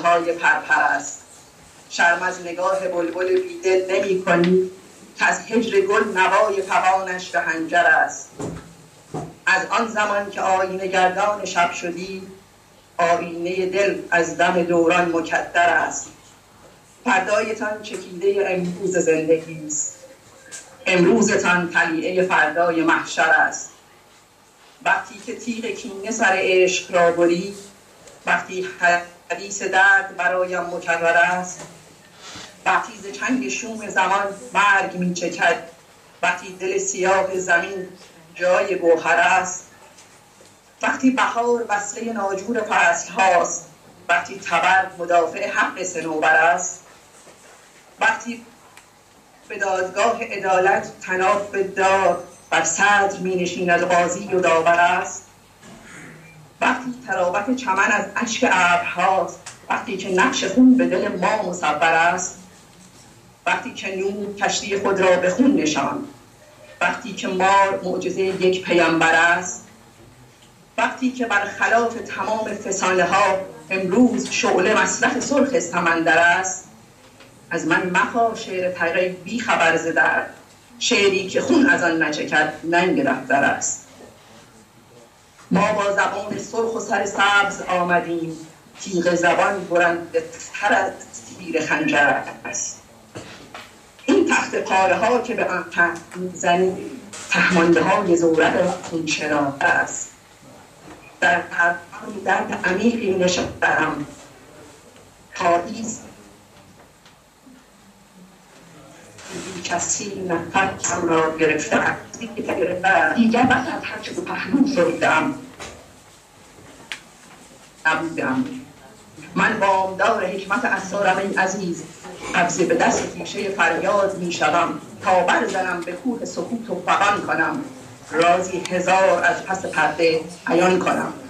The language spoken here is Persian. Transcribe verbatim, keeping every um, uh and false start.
های پرپر است. شرم از نگاه بلبل بیدل نمی کنی که از هجر گل نوای فغانش به حنجر است. از آن زمان که آینه گردان شب شدی، آینه دل از دم دوران مکدر است. فردایتان چکیده امروز زندگی است، امروزتان طلیعه فردای محشر است. وقتی که تیغ کینه سر عشق را برید، وقتی حدیث درد برایم مکرر است، وقتی ز چنگ شوم زمان مرگ می چکد، وقتی دل سیاه زمین جای گوهر است، وقتی بهار وصله ناجور فصل هاست، وقتی تبر مدافع حق صنوبر است، وقتی به دادگاه عدالت طناب داد بر صدر می نشیند قاضی و داور است، وقتی تراوت چمن از اشک ابرهاست، وقتی که نقش خون به دل ما مصور است، وقتی که نوح کشتی خود را به خون نشاند، وقتی که مار معجزه یک پیامبر است، وقتی که برخلاف تمام فسانه ها امروز شعله مصرف سرخ سمندر است، از من مخواه شعر تقی بی خبر ز درد، شعری که خون از آن نچکد ننگ رهبر است. ما با زبان سرخ و سر سبز آمدیم، تیغ زبان برنده تر از تیر خنجر است. این تخت پاره ها که به آن تخت می‌زنی، تهمانده های زورق خونشناخته است. در قرن درد عمیقی نشسته‌ام، پاییز کسی نفسم را گرفته است، دیگر بس از هر چه به پهلو فرورده‌ام نبودم. من وامدار حکمت اسرارم ای عزیز، قبضه به دست تیشه فریاد می شوم تا برزنم به کوه سکوت و فغان کنم، رازی هزار از پس پرده عیان کنم.